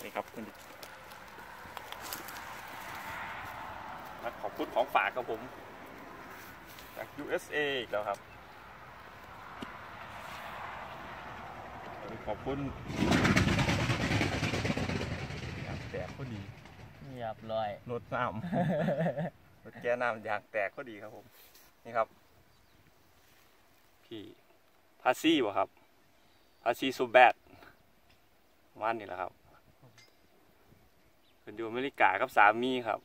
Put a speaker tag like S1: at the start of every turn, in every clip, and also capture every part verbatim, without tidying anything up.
S1: นี่ครับคุณมาขอบคุณของฝากครับผมจาก ยู เอส เอ อีกแล้วครับขอบคุณแตกพอดี
S2: เรียบร้อย
S1: รถน้ำรถแก้น้ำยางแตกพอดีครับผมนี่ครับพี่พาซี่วะครับพาซี่ซูแบดวันนี่แหละครับเป็นอยู่อเมริกากับสามีครับ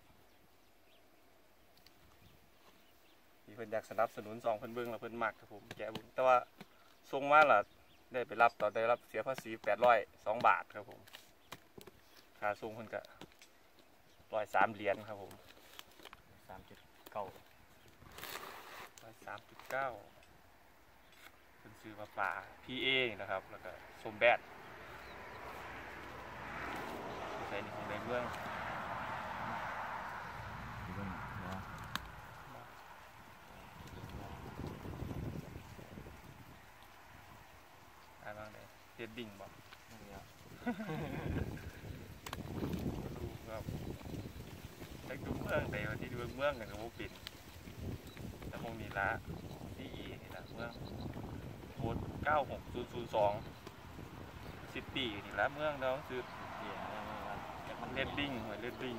S1: ที่เพิ่นอยากสนับสนุนสองเพิ่นเบิ้งแล้วเพิ่นมักครับผมแกบุญแต่ว่าส่งมาล่ะได้ไปรับต่อได้รับเสียภาษีแปดร้อยสองบาทครับผมค่าส่งเพิ่นก็ร้อยสามเหรียญครับผม
S2: สามจุดเก้า
S1: ร้อยสามจุดเก้าเป็นซื้อมาป่าพีเอนะครับแล้วก็ส้มแบดใส่ในของในเมืองอะไรบ้างเลยเฮดดิ้งบอกดูครับไอ้ดูเมืองแต่ว่าที่ดูเมืองกันกับโมปินแต่คงมีละที่อีนี่ละเมืองโค้ดเก้าหกศูนย์ศูนย์สองซิตี้นี่ละเมืองเราคือเฮดดิ้งหอยเฮดดิ้ง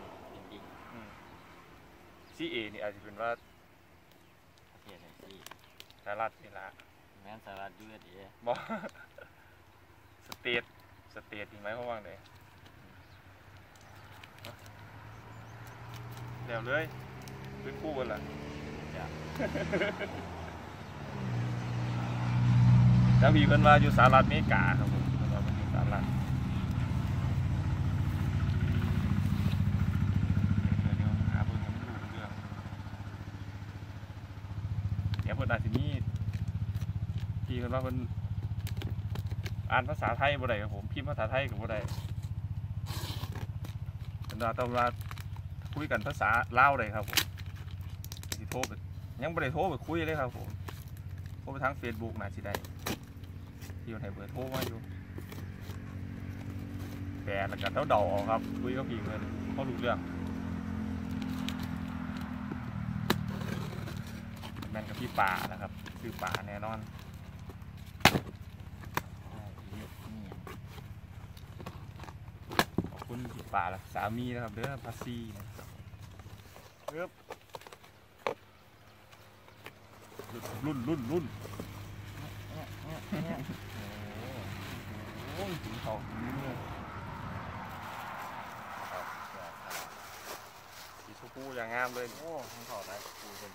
S1: ซีเอนี่อาจจะเป็นว่า
S2: ประเทศไหนซี
S1: สหรัฐนี่ละ
S2: แม้สหรัฐยูเอสเอบ
S1: อสเตทสเตทนี่ไหมเขาว่างเลยเดี๋ยวเลยขึ้นคู่กันล่ะแล้วพี่เพิ่นมาอยู่สหรัฐอเมริกาครับผมเพิ่นมาอยู่สหรัฐเดี๋ยวหาเพิ่นกันรู้เรื่องเดี๋ยวเพิ่นอาจจะมีพี่เพิ่นว่าเพิ่นอ่านภาษาไทยบ่ได้ครับผมพิมพ์ภาษาไทยก็บ่ได้เพิ่นว่าต้องว่าคุยกันภาษาลาวได้ครับผมสิโทรไปยังบ่ได้โทรไปคุยเลยครับผมโทรไปทาง Facebook น่าสิได้ที่มันให้เบอร์โทรมาอยู่แปลแล้วก็เดาๆออกครับคุยกับพี่เพิ่นเขารู้เรื่องแม่นกับพี่ป่านะครับชื่อป่าแน่นอนขอบคุณพี่ป่าและสามีนะครับเด้อพาซี่นะครับเริ่มรุ่นรุ่นรุ่นโอ้ยถึงเขาถึงเนี่ยสีชมพูอย่างงามเลย
S2: โอ้ทั้งเขาได้ปูเป็น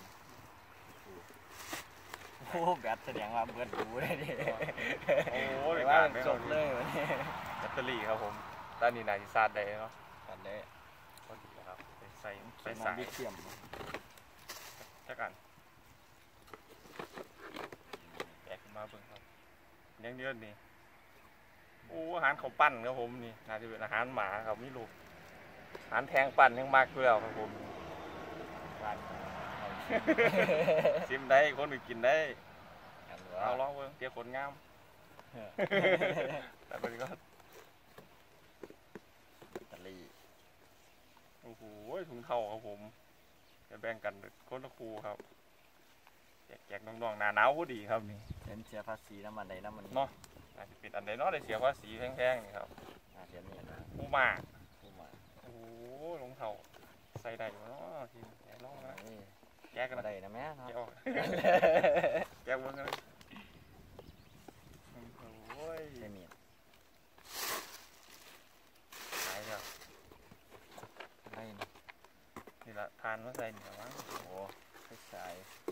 S2: โอ้แบตแสดงว่าเบิดดูเลยดิ
S1: โอ้ย
S2: ว่าจบเลย
S1: แบตเตอรี่ครับผมตอนนี้นายซาดได้เนาะ
S2: ซาดได้
S1: ก็ดีครับใส่ใส่
S2: สายเทียม
S1: จักกันแยกขึ้นมาเบิ่งครับยังเยอะนี่โอ้อาหารเขาปั้นครับผมนี่น่าจะเป็นอาหารหมาครับไม่รู้อาหารแทงปั้นยังมากเกลือครับผมชิมได้คนอื่นกินได้เอาลองเบิ่งเตี้ยขนงามแต่เป็นก็
S2: ตะลี่
S1: โอ้โหถุงเท่าครับผมจะแบ่งกันคนละคู่ครับแจกน้องๆหนาหนาวพอดีครับนี่
S2: เป็นเสียภาษีน้ำมันใดน้ำมัน
S1: เนาะอาจจะเป็นอันใดเนาะได้เสียภาษีแพงๆนี่ครับ
S2: เสียนี่นะ
S1: ผู้มาผู้มาโอ้รองเท้าใส่ได้อยู่เนาะทีแกลองนะแกกัน
S2: ได้นะแม่เนาะ
S1: แกเบิ่งเลยโอ้ย
S2: เสียมี
S1: หายแล้ว
S2: ได้
S1: นี่ละทานมาใส่เหนียวมั้ง
S2: โอ้ใส่ใส่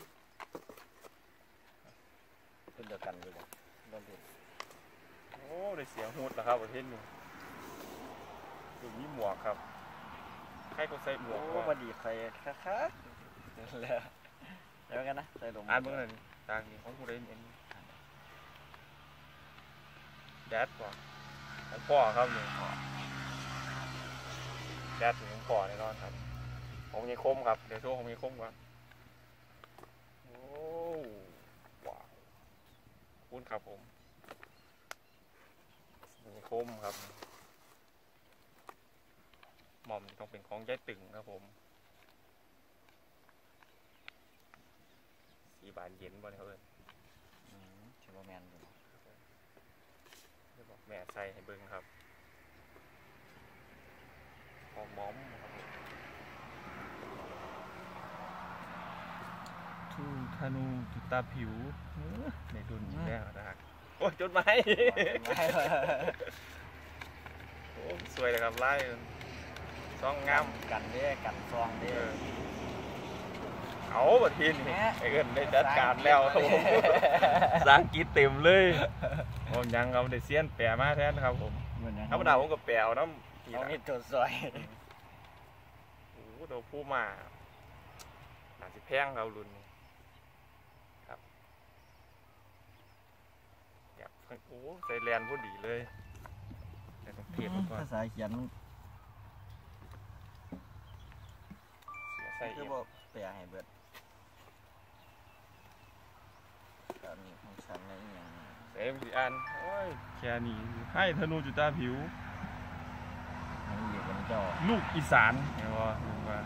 S2: เป็นเดียวกันเลยโดนดิ
S1: โอ้ได้เสียงหูดแล้วครับประเทศนี้ดูมีหมวกครับใครก็ใส่หมวก
S2: โอ้พอดีใครค่ะค่ะแล้วแล้วกันนะใส่ลง
S1: อ่านเมื่อไหร่ตางนี้ของผู้ใดเอ็นแดดก่อนของพ่อครับนี่แดดถึงของพ่อแน่นอนครับผมมีคมครับเดี๋ยวโชว์ผมมีคมก่อนโอ้ว้าวคุณครับผมมีคมครับหม่อมต้องเป็นของย้ายตึงครับผมสีบานเย็นบ่เนี่ยเขาเอิ้น
S2: อืมเชอร์แมนอยู่
S1: เดี๋ยวบอกแม่ใส่ให้เบิ่งครับหอมหอมครับผมทูธนูจุดตาผิวในดุนแล้วนะฮะโอ้ยจดหมาย โอ้สวยเลยครับไล่ซองงาม
S2: กันเด้กันซองเด้
S1: เอาบัดทีนี่ไอ้เอิ้นได้จัดการแล้วครับผมสร้างกีเต็มเลยผมยังเอาได้เซียนแปะมาแทนครับผม
S2: เหมือนยัง
S1: ธรรมดาผมก็แปะเอาน้ำ
S2: เอามีตัวซอย
S1: โอ้โหตัวผู้มาหนาสิแพงครับรุ่นนี้ครับอยากโอ้ใส่แลนผู้ดีเลยแต่ต้องเทียบมันก่อน
S2: ภาษาเขียนมัน
S1: เสียใส่เอ
S2: คือง บอกแปลให้เบิดการของฉันในอหย่าง
S1: เอ็มสี่อันโอ้ยแค่นี้ให้ธนูจุดตาผิว
S2: มันอยู่บนจอ
S1: ลูกอีสานเห็นว่าเห็นว่า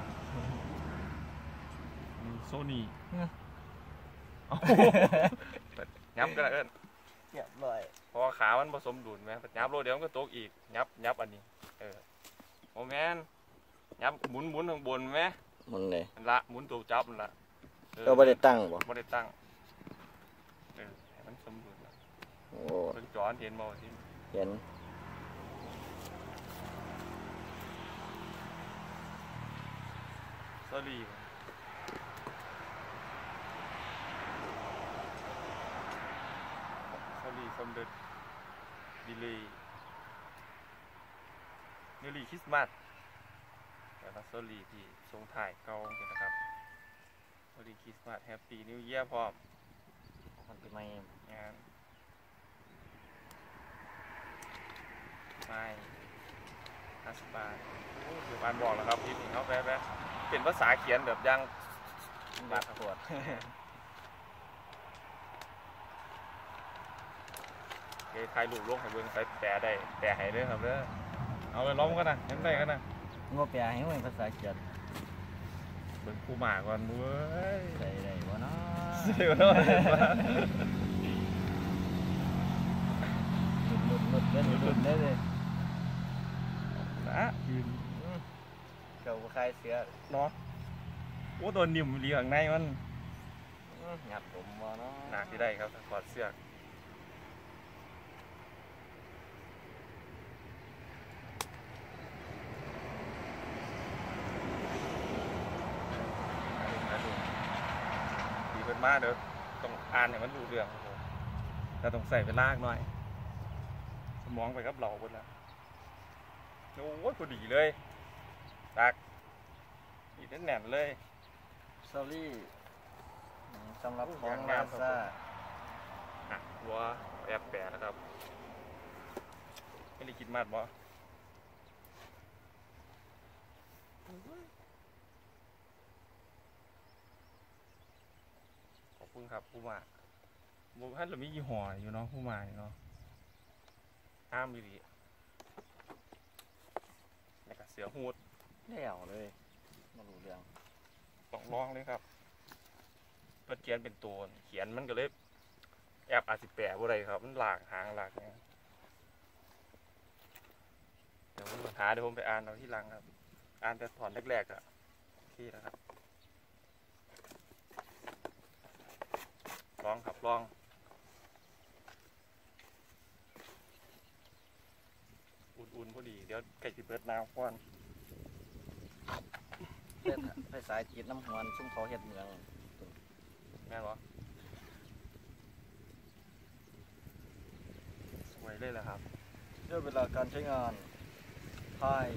S1: โซนี่เอายับกันนะเอิ้น
S2: เรียบร้อย
S1: เพราะว่าขามันผสมดุลไหมยับโลเดียวมันก็ตกอีกยับยับอันนี้เออโอ้แมนยับหมุนหมุนข้างบนไหม
S2: มันเลย
S1: นั่นละหมุนตัวจับนั่นละออ
S2: ก็ไม่ได้ตั้งบ่
S1: ไม่ได้ตั้งเออให้มันสมดุลนะ
S2: โอ้
S1: เพิ่งจอนเห็นบ่ที่
S2: เห็น
S1: ซอรี่ซอรี่สมเด็จดีเลยเนลี่คริสต์มาสแต่ละซอรี่ที่ทรงถ่ายเก่าเห็นนะครับซอรี่คริสต์มาสแฮปปี้นิวเยียร์พร้อม
S2: มันเป็นไม่
S1: งานไม่ห้าสิบบาทโอ้ยเดี๋ยวบานบอกแล้วครับพี่นี่เขาแป๊ะๆเป็นภาษาเขียนแบบยัง
S2: บาดปวด
S1: เคยถ่ายรูปลงให้เบิ่งใส่แปะได้แปะให้เด้อครับเด้อเอาเลยล้อมกันนะเห็นได้กันนะ
S2: งบแปลให้มันภาษาเขียน
S1: เบิ่งคู่หมาก่อนเว้ย
S2: ได้ได้บ่เนาะ
S1: เสียวหน่อย
S2: หลุดหลุดหลุดหลุดได้เลย
S1: นะยืน
S2: เก่าคลายเสือ
S1: เนาะโอ้ตัวนิ่มเรียงในมัน
S2: หยัดผมบ่เนาะ
S1: หนักที่ได้ครับถอดเสื้อดีเพิ่นมาเด้อต้องอ่านให้มันรู้เรื่องครับผมแต่ต้องใส่เวลาหน่อยสมองไปกับเราหมดแล้วโอ้ยพอดีเลยตักอีกแน่นๆเลย
S2: ซอรี่สำหรับ
S1: โอ้
S2: ของ
S1: อย่าง
S2: ลาง
S1: ามครับ
S2: ซ่า
S1: อ่ะหัวแอบแปะนะครับไม่ได้คิดมากบ่ขอบคุณครับผู้มาบุคคลเรามียี่ห้ออยู่เนาะผู้มาเนาะห้ามดีดีแล้วก็เสือหูด
S2: แล้วเลยมารู้เรื่อง
S1: ต้องลองเลยครับเพื่อเขียนเป็นตัวเขียนมันก็เลยแอบอาจสิแปะบ่ได้ครับมันหลากหางหลากเนี่ยเดี๋ยวผมหาเดี๋ยวผมไปอ่านเอาที่หลังครับ อ่านแต่ถอนแรกๆอะโอเคนะครับลองครับลองอุ่นๆพอดีเดี๋ยวไก่สิเปิดน้ำก่อน
S2: เล่นภาษาจีนน้ำหวนซุ่มเขาเฮ็ดเมือง
S1: แม่นบ่สวยเลยแหละครับ
S2: เรื่องเวลาการใช้งานพาย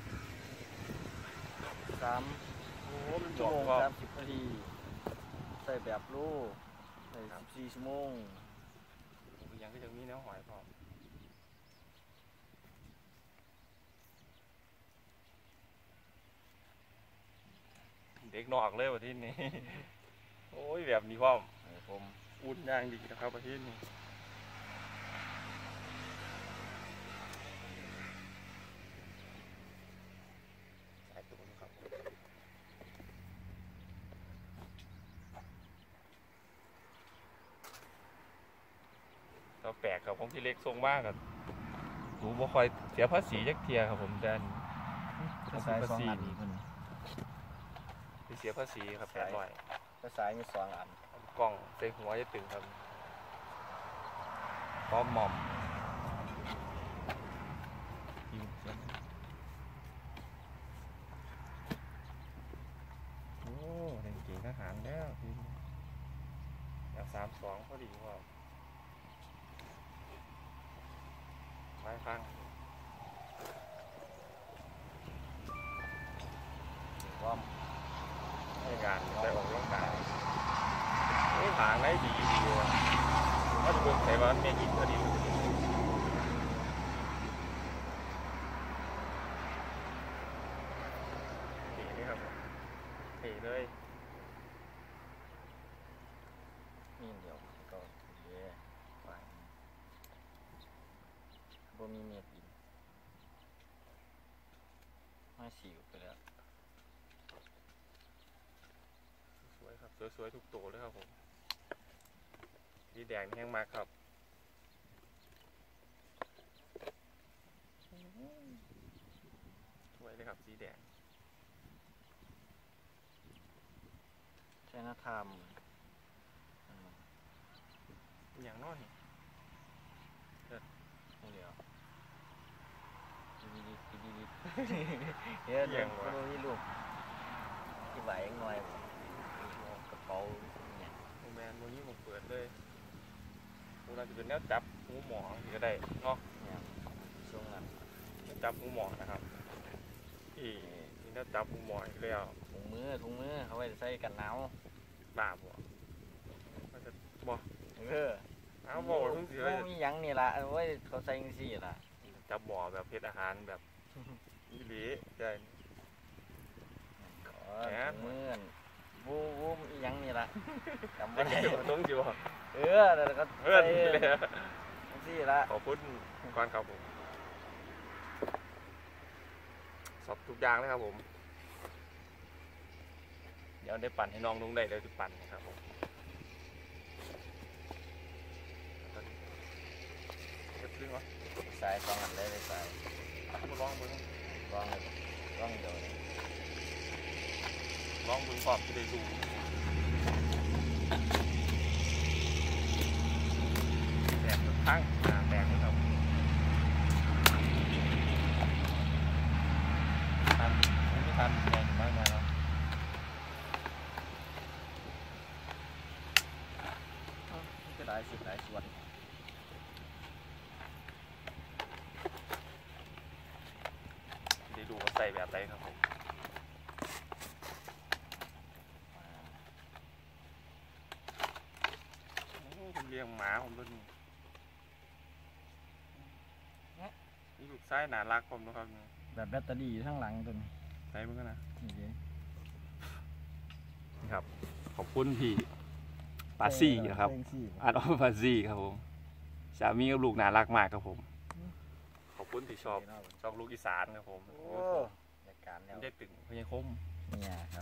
S2: สาม
S1: โอ้มันบ
S2: ชั่ว
S1: อก
S2: โมง
S1: ว่า
S2: สามสิบนาทีใส่แบบรูใส่สิบสี่ชั่วโมง
S1: ยังก็ยังมีเนื้อหอยพร้อมเด็กนอกเลยประเทศนี้ โอ้ยแบบนี้พร้อม
S2: ผม
S1: อุ่นย่างดีนะครับประเทศนี้ก็แปลกครับผมพี่เล็กทรงมากกับหนูบ่คอยเสียภาษีจักเทียครับผมแต่ผม
S2: สาย
S1: ภา
S2: สอง
S1: ษี
S2: อันอีกคน
S1: ไปเสียภาษีครับแปดร้อย
S2: ก็สายมีสองอัน
S1: กล่องใส่หัวจะตึงครับพร้อมหม่อมยิงเสียงโอ้เล่นเก่งทหารแล้วทีนี้อยากสามสองพอดีว่าไม่ฟัง
S2: ว่า
S1: ให้งานไปออกกำลังกายนี่ทางได้ดีดีว่ะถ้าจะเบิ่งใส่ว่าเมกินพอดีเท่เลยครับเท่เลย
S2: มีเดียวก็เย่ไปบ่มีเม็ดอีกไม่สิวไปแล้ว
S1: สวยครับสวยๆทุกตัวเลยครับผมสีแดงแห้งมากครับสวยเลยครับสีแดง
S2: ใช่นะทำ
S1: อย่างน้อย
S2: ไม่เดียวดีดีดีดีเฮ้ยเดี๋ยวก็มีลูกที่ไหวหน่อยกระเป๋าเนี่ย
S1: โมแมนโมยี่ผมเปิดเลยโมเราจะเป็นแนวจับหูหมอที่ก็ได้เนาะ
S2: เนี่ยช่วงนั้น
S1: จับหูหมอนะครับอีนี่แนวจับหูหมออีกแล้ว
S2: ถุงมือถุงมือเขาไว้ใส่กันหนาว
S1: บาบบ่มันจะบ่
S2: เออ
S1: เอาบ่ทุกที
S2: โอ้มีหยังนี่ล่ะเว้ยเขาใส่จังซี่ล่ะ
S1: จับหมอแบบเพชรอาหารแบบอีหลีใช่
S2: อ๋อถุงมือวูวูมีหยังนี่ล่ะจำ
S1: ไม่
S2: ไว้
S1: ใช่ต้องอยู่
S2: เออแล้วก็
S1: เพื่อน
S2: ใส่
S1: เลย
S2: จังซี่ล่ะ
S1: ขอบคุณก่อนครับผมสอบทุกอย่างเลยครับผมเดี๋ยวได้ปั่นให้น้องลุงได้เดี๋ยวจะปั่นนะครับผมเก็บเรื่องวะ
S2: สายสองอันเลยเลยสาย
S1: มาลองมึง
S2: ลองเลยลองเดี๋ยวนี้
S1: ลองมึงความที่ได้ดูแตกทุกครั้งอ่าแตกนะครับทันไม่ทันแรงมากมาแล้ว
S2: จะได้สิได้ส่วน
S1: ได้ดูว่าใส่แบบไหนครับผมผมเลี้ยงหมาผมตัวนี้นี่ลูกไส้หนารักผมนะครับ
S2: แบบแบตเตอรี่อยู่ข้างหลังตัวนี้
S1: ใส่มันก็นะ
S2: นี่เด้
S1: นี่ครับขอบคุณพี่ปาซี่นะครับอาร์ตออฟปาซี่ครับผมสามีกับลูกน่ารักมากครับผมขอบคุณที่ชอบชอบลูกอีสานครับผม
S2: โอ้รายการแล้ว
S1: ได้ตึงพญาคม
S2: เนี่ยครับ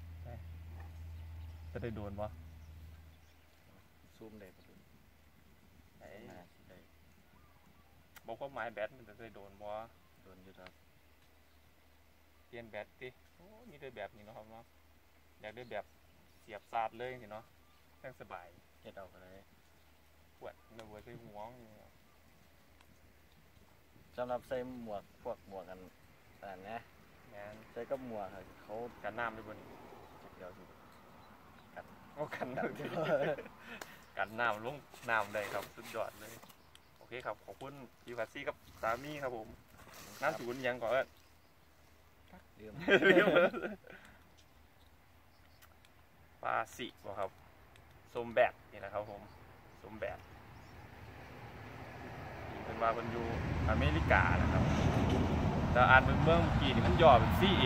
S1: จะได้โดนปะ
S2: ซูมได้ประตู
S1: ไอ้
S2: น่าสิได้
S1: บอกว่าไม้แบตมันจะได้โดนปะ
S2: โดนอยู่ครับ
S1: เปลี่ยนแบตดิโอ้มีได้แบบนี้เนาะครับเนาะอยากได้แบบเสียบซาดเลยสิเนาะแค่สบาย
S2: เฮ็ดเอาก็ได้
S1: ปวดในหัวใส่หัวนี่ครับ
S2: สำหรับใส่หมวกพวกหมวกกันอันนี้
S1: งาน
S2: ใส่กับหมวกครับเขา
S1: กันน้ำด้วยบน
S2: เดี๋ยวสิ
S1: โอ้กันน้ำดีกันน้ำลงน้ำได้ครับสุดยอดเลยโอเคครับขอบคุณพี่พัซซี่กับสามีครับผมน้ำสูนยังก่อน
S2: ลืม
S1: ปาสิบอกครับสมแบดนี่นะครับผมสมแบดเป็นมาเป็นอยู่อเมริกานะครับแต่อ่านเป็นเมืองเมื่อกี้นี่มันย่อเป็นซีเอ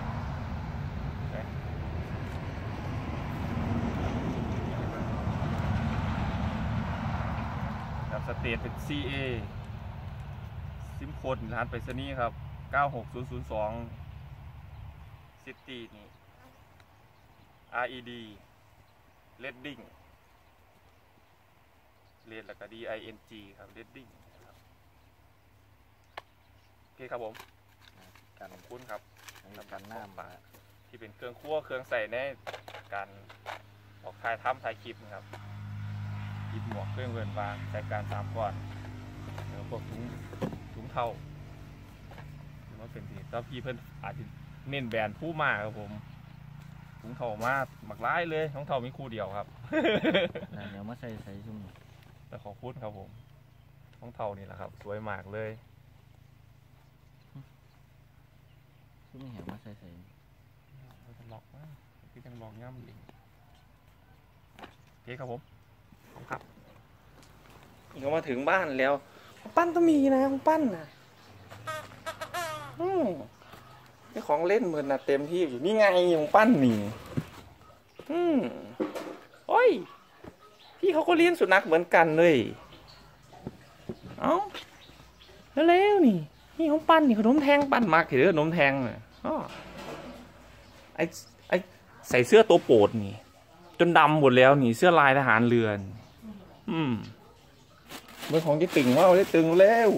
S1: ครับสเตทเป็น ซี เอ ซิมโค้ดรหัสไปรษณีย์ครับเก้าหกศูนย์ศูนย์สองซิตี้นี่ อาร์ อี ดี Reading เลดแล้วก็ D I N G ครับ Reading ครับโอเคครับผม
S2: กัน
S1: ขอบคุณครับ
S2: กันน้ำมา
S1: ที่เป็นเครื่องคั่วเครื่องใส่ในการออกถ่ายทำถ่ายคลิปนะครับหยิบหมวกเครื่องเวินวางใช้การตามก่อนแล้วพวกถุงถุงเท้าหรือว่าเป็นที่แล้วพี่เพิ่นอาจจะเน้นแบรนด์ผู้มาครับผมถุงเท้ามาหมักร้ายเลยถุงเท้ามีคู่เดียวครับ
S2: เดี๋ยวมาใส่ใส่ชุ่ม
S1: แต่ขอบคุณครับผมถุงเท้านี่แหละครับสวยมากเลย
S2: ชุ่มแหงมาใส่ใส่
S1: เราจะล็อกนะพี่ยังล็อกย่ำอยู่โอเคครับผมขอบคุณครับนี่ก็มาถึงบ้านแล้วปั้นต้องมีนะปั้นนะอืมนี่ของเล่นเหมือนนะเต็มที่อยู่นี่ไงของปั้นนี่อืมโอ้ยพี่เขาก็เลี้ยงสุนัขเหมือนกันเลยเอ้าแล้วนี่นี่ของปั้นนี่ขนมแทงปั้นมากเถอะขนมแทงเนี่ยอ๋อไอไอใส่เสื้อตัวโปรดนี่จนดำหมดแล้วนี่เสื้อลายทหารเรือนอืมเมื่อของที่ตึงว่าได้ตึงแล้ว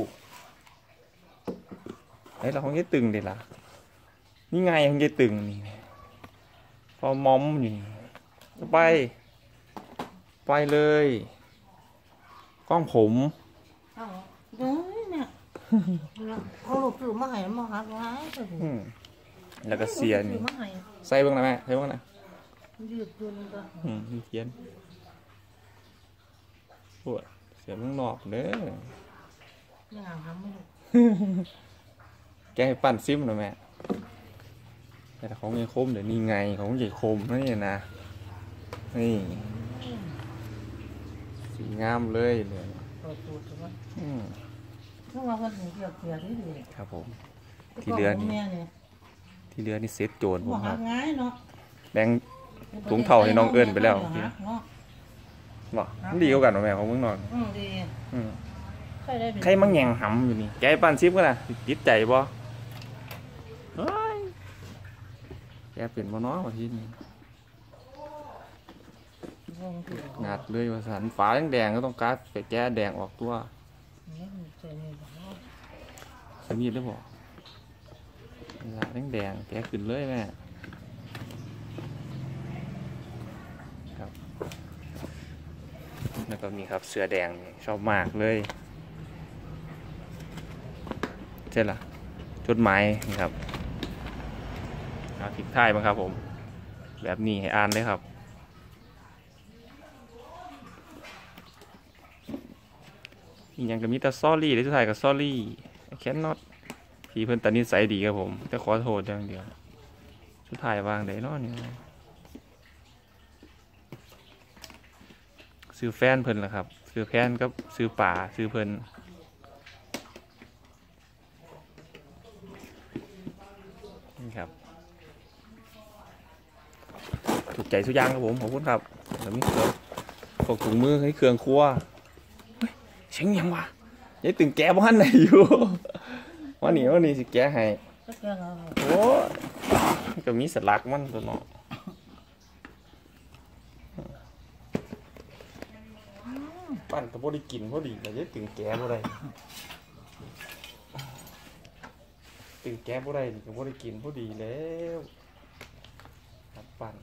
S1: ไอ้เราของที่ตึงเด็ดล่ะนี่ไงของที่ตึงนี่พอมอมอยู่ไปไปเลยกล้องผม
S3: เอาเด้อเนี่ยเอาลูกซื้อมาให้มาหักร้ายก็สิ
S1: อืมแล้วก็เสีย
S3: ซื้
S1: นี่
S3: อมาให้
S1: ใส่เบ้างนะแม่ใส่เบ้างนะ
S3: ยืดตัวนึงก็
S1: อืมมีเทียนปวดเสียเบ้างนอกเด้อ
S3: ยังทำไม่รู้
S1: แกให้ปั่นซิมหน่อยแม่แต่ของยังคมเดี๋ยวนี้ไงของใหญ่คมนี่นะนี่สีงามเลยเลย
S3: เปิดตูดถูกไหม
S1: อืม
S3: เพราะว่าคนถึงเกี่ยวเกี่ยวที่ดี
S1: ครับผม ที่เหลือนี่
S3: แม่เนี่ย
S1: ที่เหลือนี่เซตโจรผม
S3: บ่
S1: ค
S3: หั
S1: รับ
S3: กง่ายเนาะ
S1: แบงถุงเท่าให้น้องเอิญไปแล้ว
S3: เนาะ
S1: บอกมันดีกว่ากันวะแม่ของมึงนอน
S3: อืมดี
S1: อืม
S3: ใครได้เป็น
S1: ใครมังแยงหำอยู่นี่แกให้ปั่นซิมก็นะติดใจบ่เฮ้ยแกเปลี่ยนบ่เน้อยว่าที่นี่
S3: วงถือ
S1: งัดเลยว่าสันฝาแดงๆก็ต้องกัดไปแก้แดงออกตัว
S3: นี่ใส่นี่บ่เนาะ
S1: สมีดได้บอกเวลาแดงๆแกขึ้นเลยแม่ครับแล้วก็มีครับเสือแดงนี่ชอบมากเลยใช่ล่ะจดหมายนี่ครับเอาทิ้งท้ายมั้งครับผม แบบนี้ให้อ่านเลยครับอีกอย่างก็มีแต่ซอรี่ได้สุดท้ายกับซอรี่แค่นอตพี่เพิ่นตอนนี้ใสยดีครับผมแต่ขอโทษอย่างเดียวสุดท้ายวางได้เนาะนี่ซื้อแฟนเพิ่นล่ะครับซื้อแฟนก็ซื้อป่าซื้อเพิ่นนี่ครับถูกใจทุกอย่างครับผมขอบคุณครับแล้วมีเครื่องพวกถุงมือให้เครื่องครัวเฮ้ยเสียงยังวะยายตึงแกบ้านไหนอยู่ วันนี้วันนี้สิแกให้
S3: ก็แก่แล้ว
S1: โอ้ยก็มีสลักมันตัวเนาะปั่นก็บ่ได้กินพอดีแต่ยายตึงแกบ่ได้ตึงแกบ่ได้ก็บ่ได้กินพอดีแล้วครับปั่น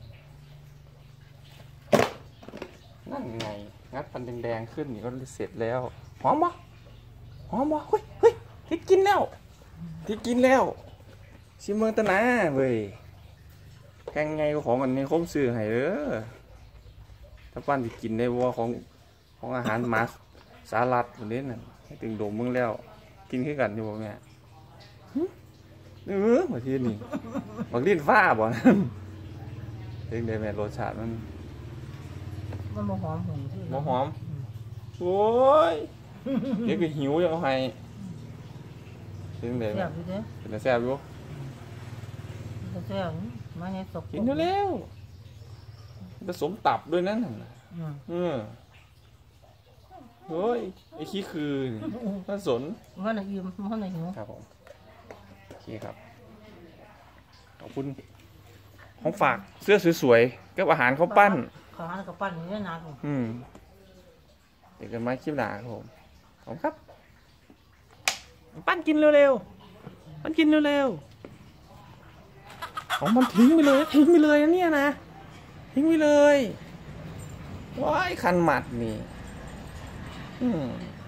S1: นั่นไงงัดปันแดงๆขึ้นนี่ก็เสร็จแล้วหอมบ่หอมบ่เฮ้ยเฮ้ยที่กินแล้วที่กินแล้วชิมเมืองตะนาเว้ยแพงไงก็ของอันนี้คมซื้อให้เด้อถ้าปั้นที่กินได้ว่าของของอาหารมาสาลัดคนนี้น่ะให้ตึงโดมมึงแล้ว กินขึ้นกันอยู่บ่แม่เออมาที่นี่บักลิ้นฟ้าบ่เรื่องใดแม่รสชาติมัน
S3: มันบ่หอมหงที่
S1: บ่หอมโอ้ยเดี๋ยวก็หิวยังเอาให้เรื่องใด
S3: แซ่
S1: แม่
S3: บอยู่เด้
S1: เป็นตาแซ่บอยู่
S3: ก็แซ่บมาให้สก
S1: กินเร็วๆผสมตับด้วยนั่นน่ะ
S3: อืม
S1: เออเฮ้ยไอ้ขี้คือน่าสน
S3: มันน่ะอิ่มมันน่ะหิว
S1: ครับผมโอเคครับขอบคุณของฝากเสื้อสวยๆกับอาหารข้าวปั้น
S3: ข้าวหานกับปั้นนี่นะ
S1: อืมเดี๋ยวกันมาคลิปหน้าครับผมขอบคุณครับปั้นกินเร็วๆปั้นกินเร็วๆของมันทิ้งไปเลยทิ้งไปเลยนะเนี่ยนะทิ้งไปเลยว้ายคันหมัดนี่อืม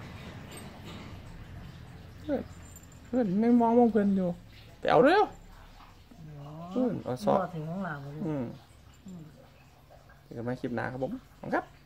S1: เพื่อนเพื่อนไม่มองมองเพื่อนอยู่ไปเอาเร็วเพื่อนเอาซอส
S3: ถึงของหลังเลย
S1: อืมเดี๋ยวกันมาคลิปหน้าครับผมขอบคุณครับ